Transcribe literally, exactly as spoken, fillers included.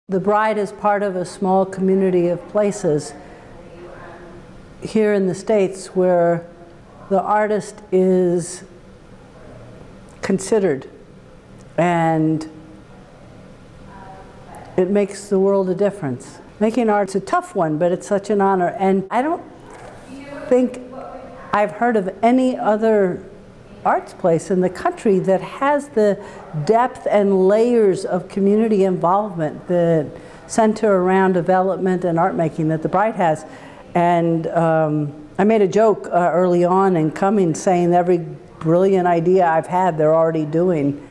The bride is part of a small community of places here in the States where the artist is considered, and it makes the world a difference. Making art's a tough one, but it's such an honor, and I don't think I've heard of any other arts place in the country that has the depth and layers of community involvement that center around development and art making that the Bride has. And um, I made a joke uh, early on in coming saying every brilliant idea I've had they're already doing.